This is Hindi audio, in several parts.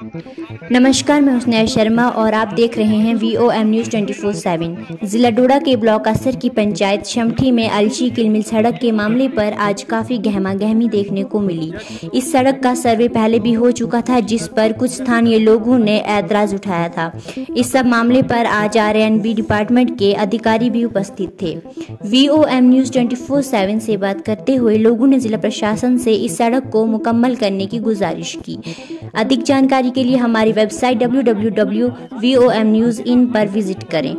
नमस्कार, मैं हुस्नैर शर्मा और आप देख रहे हैं VOM न्यूज़ 24/7। जिला डोडा के ब्लॉक असर की पंचायत शमठी में अलशी किलमिल सड़क के मामले पर आज काफ़ी गहमा गहमी देखने को मिली। इस सड़क का सर्वे पहले भी हो चुका था, जिस पर कुछ स्थानीय लोगों ने ऐतराज़ उठाया था। इस सब मामले पर आज RNB डिपार्टमेंट के अधिकारी भी उपस्थित थे। VOM न्यूज़ 24/7 से बात करते हुए लोगों ने जिला प्रशासन से इस सड़क को मुकम्मल करने की गुजारिश की। अधिक जानकारी के लिए हमारी वेबसाइट www.vomnewsin पर विजिट करें।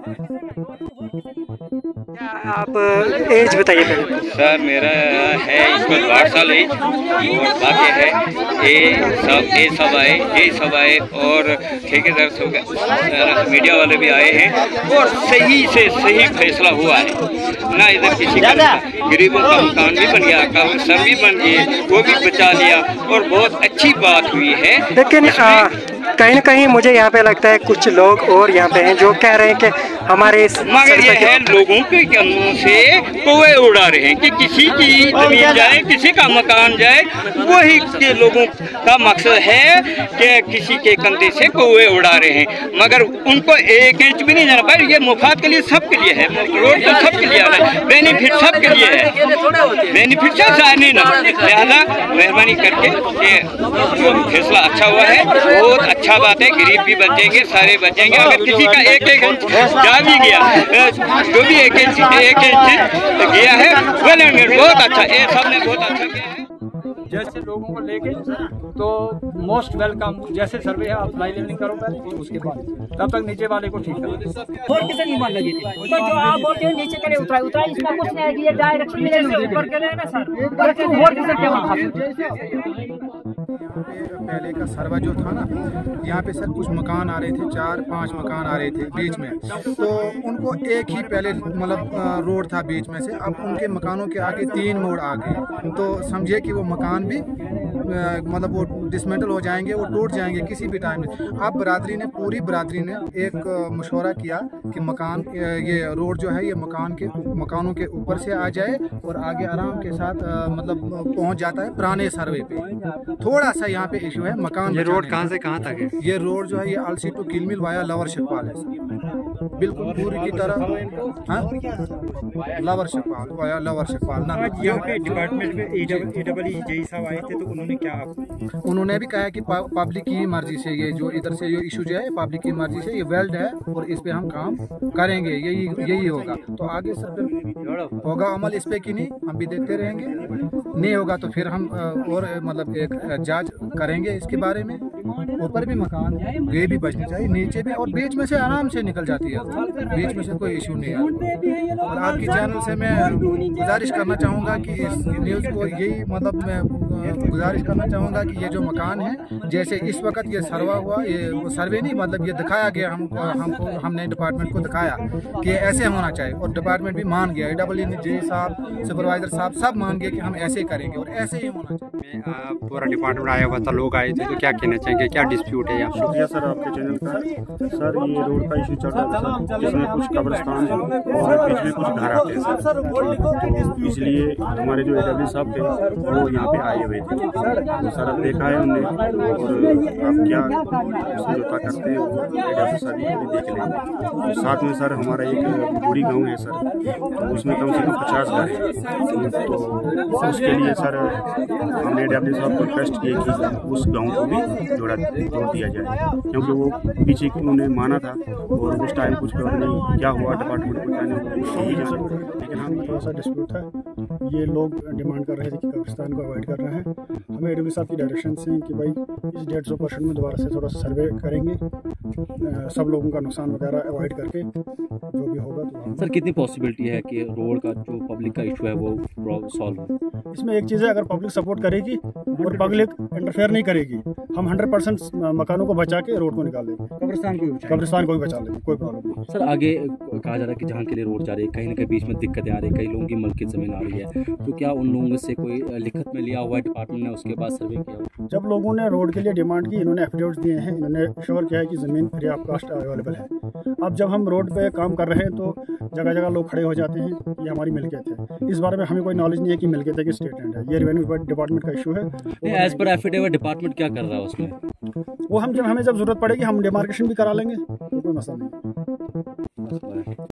आप एज बताइए पहले। सर मेरा है इसमें 60 साल एज और बाकी है ये सब आए और ठेकेदार सब मीडिया वाले भी आए हैं और सही से सही फैसला हुआ है ना। इधर किसी का गरीबों का मकान भी बन गया, सर भी बन गए, वो भी बचा लिया और बहुत अच्छी बात हुई है। लेकिन कहीं ना कहीं मुझे यहाँ पे लगता है कुछ लोग और यहाँ पे हैं जो कह रहे हैं कि हमारे मगर ये है लोगों के कानों से कौवे उड़ा रहे हैं कि किसी की जमीन जाए, किसी का मकान जाए, वही के लोगों का मकसद है कि किसी के कंधे से कौवे उड़ा रहे हैं। मगर उनको 1 इंच भी नहीं जाना भाई, ये मुफाद के लिए सबके लिए है, रोड तो सबके लिए है, बेनिफिट सबके लिए है, बेनिफिट नहीं ना। लिहाजा मेहरबानी करके ये फैसला अच्छा हुआ है, बहुत अच्छा बात है। गरीब भी बचेंगे, सारे बचेंगे। अगर किसी का 1 इंच जा भी गया, जो भी 1 इंच गया है बहुत अच्छा, ये सब ने बहुत अच्छा किया है। जैसे लोगों को लेके तो मोस्ट वेलकम, जैसे सर्वे है आप लाइन लेवलिंग करो पहले, उसके बाद तब तक नीचे वाले को ठीक करो। और किसे नहीं मान लगी थी तो जो आप बोलते हैं नीचे करे उतरा इसका कुछ नहीं है कि ये डायरेक्शन मिले से ऊपर करे ना सर, और किसे क्या पहले का सर्वा जो था ना, यहाँ पे सर कुछ मकान आ रहे थे, 4-5 मकान आ रहे थे बीच में, तो उनको एक ही पहले मतलब रोड था बीच में से, अब उनके मकानों के आगे 3 मोड़ आ गए, तो समझिए कि वो मकान भी मतलब वो डिसमेंटल हो जाएंगे, वो टूट जाएंगे किसी भी टाइम में। अब पूरी बरादरी ने एक मशवरा किया कि मकान ये रोड जो है ये मकानों के ऊपर से आ जाए और आगे आराम के साथ मतलब पहुंच जाता है पुराने सर्वे पे। थोड़ा सा यहाँ पे इशू है मकान। ये रोड कहाँ से कहाँ तक है? ये रोड जो है ये अलसी टू किलमिल वाया लवर शकपाल है, बिल्कुल पूरी की तरह लवर शकपाल ना। यहाँ पे डिपार्टमेंट में EEE साहब आए थे, तो उन्होंने क्या उन्होंने भी कहा कि पब्लिक की मर्जी से ये जो इधर से जो इशू जो है पब्लिक की मर्जी से ये वेल्ड है और इस पे हम काम करेंगे, यही होगा। तो आगे सब होगा अमल इस पे कि नहीं, हम भी देखते रहेंगे, नहीं होगा तो फिर हम और मतलब एक जांच करेंगे इसके बारे में। ऊपर भी मकान ये भी बचनी चाहिए, नीचे भी, और बीच में से आराम से निकल जाती है, बीच में से कोई इशू नहीं है। और आपकी चैनल से मैं गुजारिश करना चाहूँगा कि इस न्यूज़ को यही मतलब मैं गुजारिश करना चाहूँगा कि ये जो मकान है, जैसे इस वक्त ये सर्वा हुआ, ये सर्वे नहीं मतलब ये दिखाया गया हमने डिपार्टमेंट को दिखाया कि ऐसे होना चाहिए और डिपार्टमेंट भी मान गया, EEE साहब, सुपरवाइजर साहब सब मान गए कि हम ऐसे करेंगे और ऐसे ही होना चाहिए। पूरा डिपार्टमेंट आया हुआ था, लोग आए थे, तो क्या कहना चाहेंगे, क्या डिस्प्यूट है यहाँ? शुक्रिया सर आपके चैनल का। सर ये रोड का इशू चल रहा था जिसमें कुछ कब्रिस्तान है और बीच में कुछ घर आते हैं सर, इसलिए हमारे जो EEE साहब थे वो यहाँ पे आए हुए थे। तो सर देखा है हमने और आप क्या समझौता करते हैं EEE साहब भी देख लेंगे। साथ में सर हमारा एक बूढ़ी गाँव है सर, तो उसमें कम से कम 50 घर है, तो उसके लिए सर हमने EEE साहब को रिक्वेस्ट की कि उस गाँव को भी जोड़ दिया जाए, क्योंकि वो पीछे उन्होंने माना था और उस टाइम कुछ नहीं क्या हुआ डिपार्टमेंट को जाने, लेकिन हम थोड़ा सा डिस्प्यूट है। ये लोग डिमांड कर रहे थे कि कब्रिस्तान को अवॉइड करना है। हमें EEE साहब की डायरेक्शन से कि भाई इस 150% में दोबारा से थोड़ा सर्वे करेंगे, सब लोगों का नुकसान वगैरह अवॉइड करके जो भी होगा। तो सर कितनी पॉसिबिलिटी है कि रोड का जो पब्लिक का इशू है वो सॉल्व हो? इसमें एक चीज़ है, अगर पब्लिक सपोर्ट करेगी और पब्लिक इंटरफेयर नहीं करेगी, हम 100% मकानों को बचा के रोड को निकाल देंगे, कब्रिस्तान को भी बचा लेंगे, कोई प्रॉब्लम नहीं। सर आगे कहा जा रहा है कि जहाँ के लिए रोड जा रही है, कहीं ना कहीं बीच में दिक्कतें आ रही है, कई लोगों की मलकियत ज़मीन आ रही है, तो क्या उन लोगों से कोई लिखत में लिया हुआ हुआ डिपार्टमेंट ने, उसके बाद सर्वे किया? जब लोगों ने रोड के लिए डिमांड की, इन्होंने एफिडेविट्स दिए हैं, इन्होंने श्योर किया है कि ज़मीन फ्री ऑफ कास्ट अवेलेबल है। अब जब हम रोड पे काम कर रहे हैं तो जगह जगह लोग खड़े हो जाते हैं, ये हमारी मिलकियत है। इस बारे में हमें कोई नॉलेज नहीं है कि मिलकियत है कि स्टेट लैंड है। ये रेवेन्यू डिपार्टमेंट का इशू है। एज पर एफिडेविट डिपार्टमेंट क्या कर रहा है उसमें? वो हमें जब ज़रूरत पड़ेगी हम डिमार्केशन भी करा लेंगे, कोई मसला नहीं।